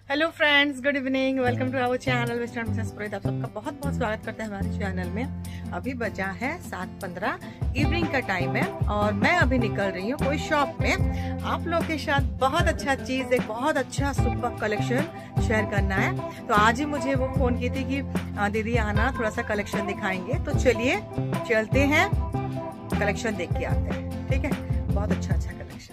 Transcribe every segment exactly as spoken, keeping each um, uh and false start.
Hello friends, good evening. Welcome to our channel western mrs Purohit. आप सबका बहुत बहुत स्वागत करते हैं हमारे चैनल में। अभी बजा है सात पंद्रह, इवनिंग का टाइम है और मैं अभी निकल रही हूँ कोई शॉप में। आप लोग के साथ बहुत अच्छा चीज, एक बहुत अच्छा सुपर कलेक्शन शेयर करना है। तो आज ही मुझे वो फोन की थी कि दीदी आना, थोड़ा सा कलेक्शन दिखाएंगे। तो चलिए चलते हैं, कलेक्शन देख के आते हैं। ठीक है, बहुत अच्छा अच्छा कलेक्शन।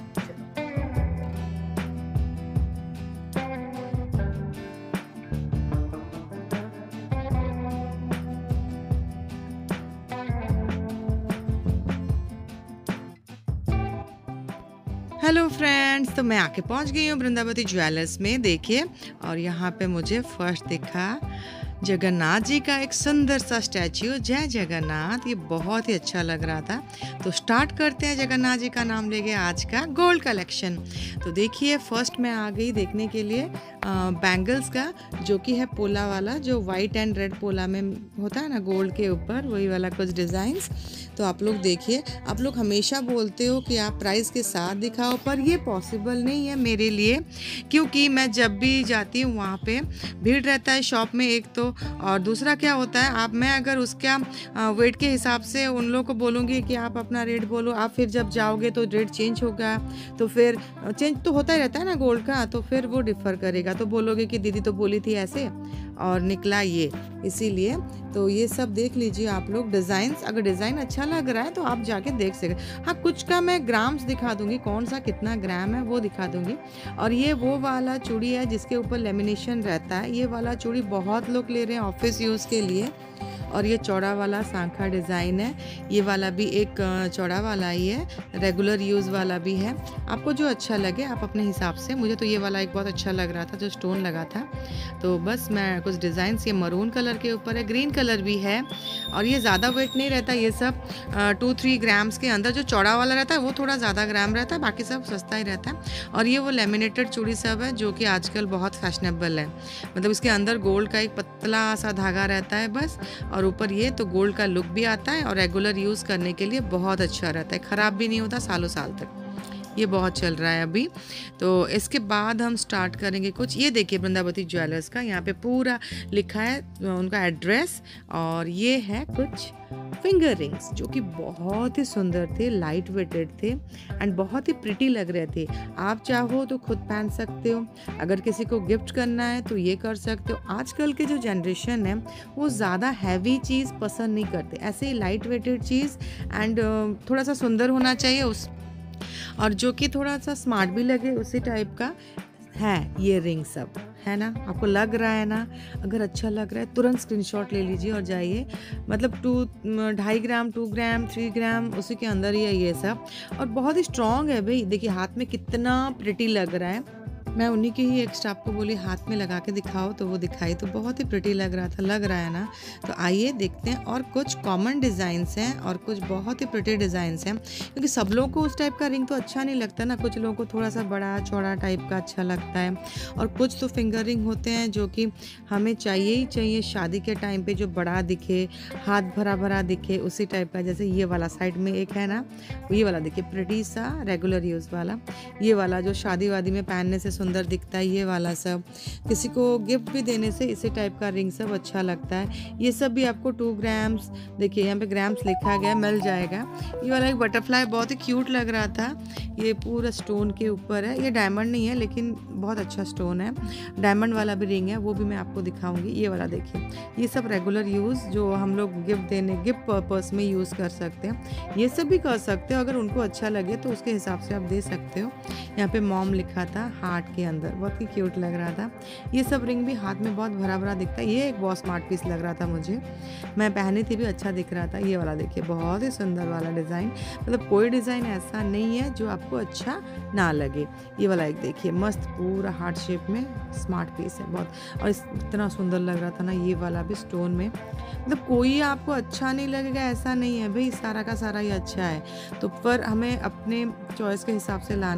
हेलो फ्रेंड्स, तो मैं आके पहुंच गई हूँ वृंदावती ज्वेलर्स में। देखिए, और यहाँ पे मुझे फर्स्ट दिखा जगन्नाथ जी का एक सुंदर सा स्टैच्यू। जय जगन्नाथ, ये बहुत ही अच्छा लग रहा था। तो स्टार्ट करते हैं जगन्नाथ जी का नाम लेके आज का गोल्ड कलेक्शन। तो देखिए, फर्स्ट मैं आ गई देखने के लिए बैंगल्स का, जो कि है पोला वाला, जो वाइट एंड रेड पोला में होता है ना, गोल्ड के ऊपर वही वाला कुछ डिज़ाइंस। तो आप लोग देखिए, आप लोग हमेशा बोलते हो कि आप प्राइस के साथ दिखाओ, पर ये पॉसिबल नहीं है मेरे लिए, क्योंकि मैं जब भी जाती हूँ वहाँ पे भीड़ रहता है शॉप में, एक तो, और दूसरा क्या होता है, आप मैं अगर उसका वेट के हिसाब से उन लोगों को बोलूँगी कि आप अपना रेट बोलो, आप फिर जब जाओगे तो रेट चेंज होगा। तो फिर चेंज तो होता ही रहता है ना गोल्ड का, तो फिर वो डिफ़र करेगा। तो बोलोगे कि दीदी तो बोली थी ऐसे और निकला ये, इसीलिए। तो ये सब देख लीजिए आप लोग डिज़ाइंस, अगर डिज़ाइन अच्छा लग रहा है तो आप जाके देख सकते। हाँ, कुछ का मैं ग्राम्स दिखा दूंगी, कौन सा कितना ग्राम है वो दिखा दूंगी। और ये वो वाला चूड़ी है जिसके ऊपर लेमिनेशन रहता है। ये वाला चूड़ी बहुत लोग ले रहे हैं ऑफिस यूज़ के लिए। और ये चौड़ा वाला सांखा डिज़ाइन है। ये वाला भी एक चौड़ा वाला ही है, रेगुलर यूज़ वाला भी है। आपको जो अच्छा लगे आप अपने हिसाब से। मुझे तो ये वाला एक बहुत अच्छा लग रहा था, जो स्टोन लगा था। तो बस मैं कुछ डिज़ाइंस, ये मरून कलर के ऊपर है, ग्रीन कलर भी है। और ये ज़्यादा वेट नहीं रहता, ये सब टू थ्री ग्राम्स के अंदर। जो चौड़ा वाला रहता है वो थोड़ा ज़्यादा ग्राम रहता है, बाकी सब सस्ता ही रहता है। और ये वो लेमिनेटेड चूड़ी सब है जो कि आजकल बहुत फैशनेबल है। मतलब इसके अंदर गोल्ड का एक पतला सा धागा रहता है बस, और ऊपर ये तो गोल्ड का लुक भी आता है और रेगुलर यूज़ करने के लिए बहुत अच्छा रहता है, ख़राब भी नहीं होता सालों साल तक। ये बहुत चल रहा है अभी। तो इसके बाद हम स्टार्ट करेंगे कुछ। ये देखिए वृंदावती ज्वेलर्स का, यहाँ पे पूरा लिखा है उनका एड्रेस। और ये है कुछ फिंगर रिंग्स जो कि बहुत ही सुंदर थे, लाइट वेटेड थे एंड बहुत ही प्रिटी लग रहे थे। आप चाहो तो खुद पहन सकते हो, अगर किसी को गिफ्ट करना है तो ये कर सकते हो। आजकल के जो जनरेशन है वो ज़्यादा हैवी चीज़ पसंद नहीं करते, ऐसे ही लाइट वेटेड चीज़ एंड थोड़ा सा सुंदर होना चाहिए उस, और जो कि थोड़ा सा स्मार्ट भी लगे, उसी टाइप का है ये रिंग सब, है ना। आपको लग रहा है ना? अगर अच्छा लग रहा है तुरंत स्क्रीनशॉट ले लीजिए और जाइए। मतलब टू ढाई ग्राम टू ग्राम थ्री ग्राम उसी के अंदर ही है ये सब। और बहुत ही स्ट्रॉन्ग है भाई। देखिए हाथ में कितना प्रिटी लग रहा है। मैं उन्हीं की ही एक स्टाफ को बोली हाथ में लगा के दिखाओ, तो वो दिखाई, तो बहुत ही प्रिटी लग रहा था। लग रहा है ना? तो आइए देखते हैं। और कुछ कॉमन डिज़ाइंस हैं और कुछ बहुत ही प्रिटी डिज़ाइंस हैं, क्योंकि सब लोगों को उस टाइप का रिंग तो अच्छा नहीं लगता ना। कुछ लोगों को थोड़ा सा बड़ा चौड़ा टाइप का अच्छा लगता है, और कुछ तो फिंगर रिंग होते हैं जो कि हमें चाहिए ही चाहिए शादी के टाइम पे, जो बड़ा दिखे, हाथ भरा भरा दिखे, उसी टाइप का। जैसे ये वाला साइड में एक है ना, ये वाला देखिए प्रिटी सा रेगुलर यूज़ वाला। ये वाला जो शादी वादी में पहनने से सुंदर दिखता है, ये वाला सब किसी को गिफ्ट भी देने से इसी टाइप का रिंग सब अच्छा लगता है। ये सब भी आपको टू ग्राम्स, देखिए यहाँ पे ग्राम्स लिखा गया, मिल जाएगा। ये वाला एक बटरफ्लाई बहुत ही क्यूट लग रहा था। ये पूरा स्टोन के ऊपर है, ये डायमंड नहीं है लेकिन बहुत अच्छा स्टोन है। डायमंड वाला भी रिंग है, वो भी मैं आपको दिखाऊंगी। ये वाला देखिए, ये सब रेगुलर यूज़ जो हम लोग गिफ्ट देने, गिफ्ट पर्पस में यूज़ कर सकते हैं। ये सब भी कर सकते हो, अगर उनको अच्छा लगे तो उसके हिसाब से आप दे सकते हो। यहाँ पे मॉम लिखा था हार्ट के अंदर, बहुत ही क्यूट लग रहा था। ये सब रिंग भी हाथ में बहुत भरा भरा दिखता है। ये एक बहुत स्मार्ट पीस लग रहा था मुझे, मैं पहनी थी भी, अच्छा दिख रहा था। ये वाला देखिए, बहुत ही सुंदर वाला डिज़ाइन। मतलब कोई डिज़ाइन ऐसा नहीं है जो आपको अच्छा ना लगे। ये वाला एक देखिए, मस्त पूरा हार्ट शेप में स्मार्ट पीस है बहुत, और इतना सुंदर लग रहा था ना। ये वाला भी स्टोन में, मतलब कोई आपको अच्छा नहीं लगेगा ऐसा नहीं है भाई, सारा का सारा ही अच्छा है। तो पर हमें अपने चॉइस के हिसाब से लाना है।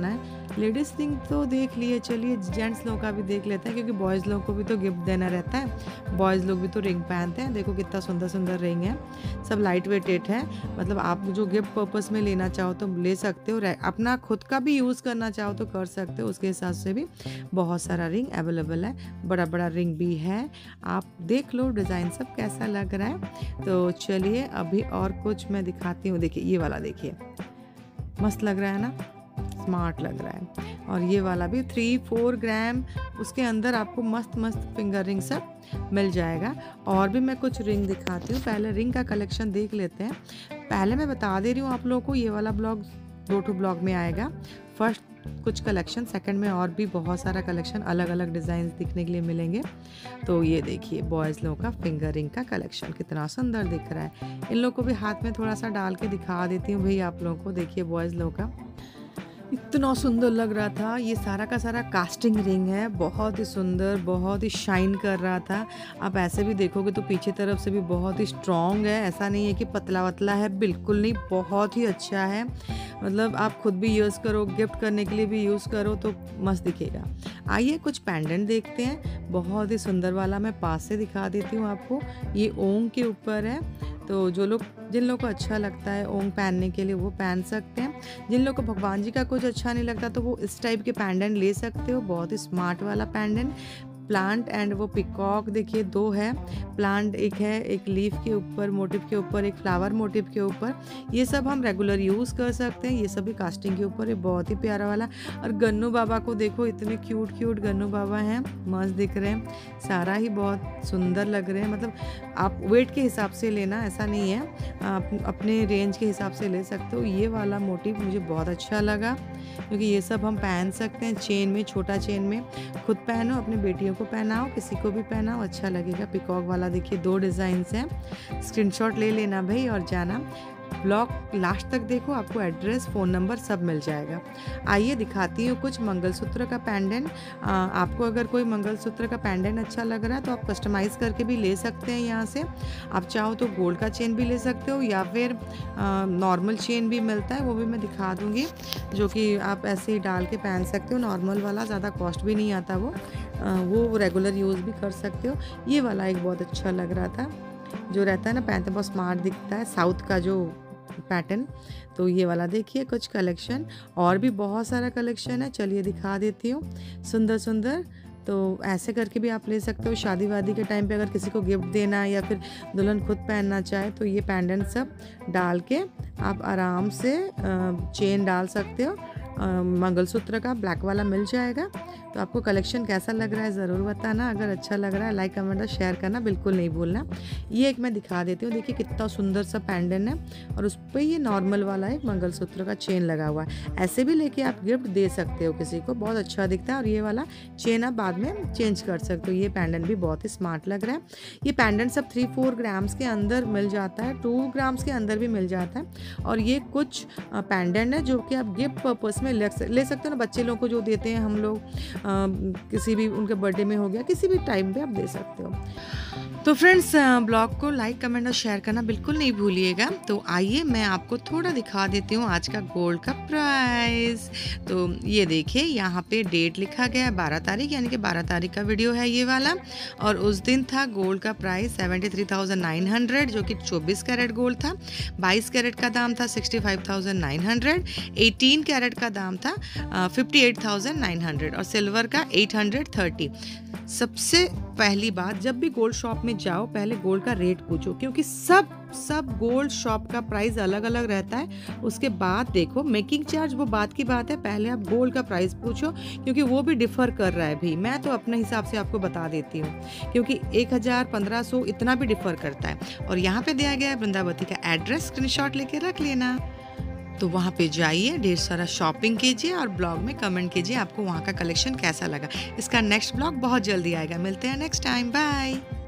लेडीज़ थिंग तो देख लिए, चलिए जेंट्स लोगों का भी देख लेते हैं, क्योंकि बॉयज़ लोगों को भी तो गिफ्ट देना रहता है। बॉयज़ लोग भी तो रिंग पहनते हैं। देखो कितना सुंदर सुंदर रिंग है, सब लाइट वेटेड है। मतलब आप जो गिफ्ट पर्पस में लेना चाहो तो ले सकते हो, अपना खुद का भी यूज़ करना चाहो तो कर सकते हो। उसके हिसाब से भी बहुत सारा रिंग अवेलेबल है, बड़ा बड़ा रिंग भी है। आप देख लो डिज़ाइन सब कैसा लग रहा है। तो चलिए अभी और कुछ मैं दिखाती हूँ। देखिए ये वाला, देखिए मस्त लग रहा है ना, स्मार्ट लग रहा है। और ये वाला भी थ्री फोर ग्राम, उसके अंदर आपको मस्त मस्त फिंगर रिंग सब मिल जाएगा। और भी मैं कुछ रिंग दिखाती हूँ, पहले रिंग का कलेक्शन देख लेते हैं। पहले मैं बता दे रही हूँ आप लोगों को, ये वाला ब्लॉग दो टू ब्लॉग में आएगा। फर्स्ट कुछ कलेक्शन, सेकंड में और भी बहुत सारा कलेक्शन, अलग अलग डिज़ाइन दिखने के लिए मिलेंगे। तो ये देखिए बॉयज़ लोगों का फिंगर रिंग का कलेक्शन कितना सुंदर दिख रहा है। इन लोगों को भी हाथ में थोड़ा सा डाल के दिखा देती हूँ भाई आप लोगों को। देखिए बॉयज़ लोगों का इतना सुंदर लग रहा था। ये सारा का सारा कास्टिंग रिंग है, बहुत ही सुंदर, बहुत ही शाइन कर रहा था। आप ऐसे भी देखोगे तो पीछे तरफ से भी बहुत ही स्ट्रॉन्ग है, ऐसा नहीं है कि पतला पतला है, बिल्कुल नहीं, बहुत ही अच्छा है। मतलब आप खुद भी यूज़ करो, गिफ्ट करने के लिए भी यूज़ करो तो मस्त दिखेगा। आइए कुछ पेंडेंट देखते हैं, बहुत ही सुंदर वाला मैं पास से दिखा देती हूँ आपको। ये ओम के ऊपर है, तो जो लोग जिन लोगों को अच्छा लगता है ओम पहनने के लिए वो पहन सकते हैं। जिन लोगों को भगवान जी का कुछ अच्छा नहीं लगता तो वो इस टाइप के पेंडेंट ले सकते हो। बहुत ही स्मार्ट वाला पेंडेंट, प्लांट एंड वो पिकॉक, देखिए दो है प्लांट, एक है एक लीफ के ऊपर मोटिव के ऊपर, एक फ्लावर मोटिव के ऊपर। ये सब हम रेगुलर यूज़ कर सकते हैं। ये सभी कास्टिंग के ऊपर है, बहुत ही प्यारा वाला। और गन्नू बाबा को देखो, इतने क्यूट क्यूट गन्नू बाबा हैं, मस्त दिख रहे हैं, सारा ही बहुत सुंदर लग रहे हैं। मतलब आप वेट के हिसाब से लेना, ऐसा नहीं है, आप अपने रेंज के हिसाब से ले सकते हो। ये वाला मोटिव मुझे बहुत अच्छा लगा, क्योंकि ये सब हम पहन सकते हैं चेन में, छोटा चेन में। खुद पहनो, अपनी बेटियों को पहनाओ, किसी को भी पहनाओ, अच्छा लगेगा। पिकॉक वाला देखिए दो डिज़ाइंस हैं, स्क्रीनशॉट ले लेना भाई और जाना। ब्लॉग लास्ट तक देखो, आपको एड्रेस, फ़ोन नंबर सब मिल जाएगा। आइए दिखाती हूँ कुछ मंगलसूत्र का पेंडेंट। आपको अगर कोई मंगलसूत्र का पेंडेंट अच्छा लग रहा है तो आप कस्टमाइज़ करके भी ले सकते हैं यहाँ से। आप चाहो तो गोल्ड का चेन भी ले सकते हो, या फिर नॉर्मल चेन भी मिलता है, वो भी मैं दिखा दूँगी, जो कि आप ऐसे ही डाल के पहन सकते हो। नॉर्मल वाला ज़्यादा कॉस्ट भी नहीं आता, वो आ, वो रेगुलर यूज़ भी कर सकते हो। ये वाला एक बहुत अच्छा लग रहा था, जो रहता है ना पहनते बहुत स्मार्ट दिखता है, साउथ का जो पैटर्न। तो ये वाला देखिए कुछ कलेक्शन, और भी बहुत सारा कलेक्शन है, चलिए दिखा देती हूँ सुंदर सुंदर। तो ऐसे करके भी आप ले सकते हो। शादी वादी के टाइम पे अगर किसी को गिफ्ट देना है या फिर दुल्हन खुद पहनना चाहे तो ये पेंडेंट सब डाल के आप आराम से चेन डाल सकते हो। मंगलसूत्र का ब्लैक वाला मिल जाएगा। तो आपको कलेक्शन कैसा लग रहा है ज़रूर बताना। अगर अच्छा लग रहा है लाइक कमेंट और शेयर करना बिल्कुल नहीं भूलना। ये एक मैं दिखा देती हूँ, देखिए कितना सुंदर सा पेंडेंट है, और उस पर ये नॉर्मल वाला एक मंगलसूत्र का चेन लगा हुआ है। ऐसे भी लेके आप गिफ्ट दे सकते हो किसी को, बहुत अच्छा दिखता है। और ये वाला चेन आप बाद में चेंज कर सकते हो। ये पेंडेंट भी बहुत ही स्मार्ट लग रहा है। ये पेंडेंट सब थ्री फोर ग्राम्स के अंदर मिल जाता है, टू ग्राम्स के अंदर भी मिल जाता है। और ये कुछ पेंडेंट है जो कि आप गिफ्ट पर्पस में ले सकते हो ना, बच्चे लोगों को जो देते हैं हम लोग, किसी भी उनके बर्थडे में हो गया, किसी भी टाइम पे आप दे सकते हो। तो फ्रेंड्स ब्लॉग को लाइक कमेंट और शेयर करना बिल्कुल नहीं भूलिएगा। तो आइए मैं आपको थोड़ा दिखा देती हूँ आज का गोल्ड का प्राइस। तो ये देखिए यहाँ पे डेट लिखा गया है बारह तारीख, यानी कि बारह तारीख का वीडियो है ये वाला। और उस दिन था गोल्ड का price seventy three thousand nine hundred, जो कि चौबीस कैरेट गोल्ड था। बाईस कैरेट का दाम था sixty five thousand nine hundred, अठारह कैरेट का दाम था fifty eight thousand nine hundred, और सिल्वर का एट हंड्रेड थर्टी। सबसे पहली बात, जब भी गोल्ड शॉप में जाओ पहले गोल्ड का रेट पूछो, क्योंकि सब सब गोल्ड शॉप का प्राइस अलग अलग रहता है। उसके बाद देखो मेकिंग चार्ज, वो बात की बात है, पहले आप गोल्ड का प्राइस पूछो, क्योंकि वो भी डिफर कर रहा है भी। मैं तो अपने हिसाब से आपको बता देती हूँ, क्योंकि एक हज़ार पंद्रह सौ इतना भी डिफर करता है। और यहाँ पे दिया गया है वृंदावती का एड्रेस, स्क्रीनशॉट लेके रख लेना। तो वहाँ पे जाइए, ढेर सारा शॉपिंग कीजिए और ब्लॉग में कमेंट कीजिए आपको वहाँ का कलेक्शन कैसा लगा। इसका नेक्स्ट ब्लॉग बहुत जल्दी आएगा। मिलते हैं नेक्स्ट टाइम, बाय।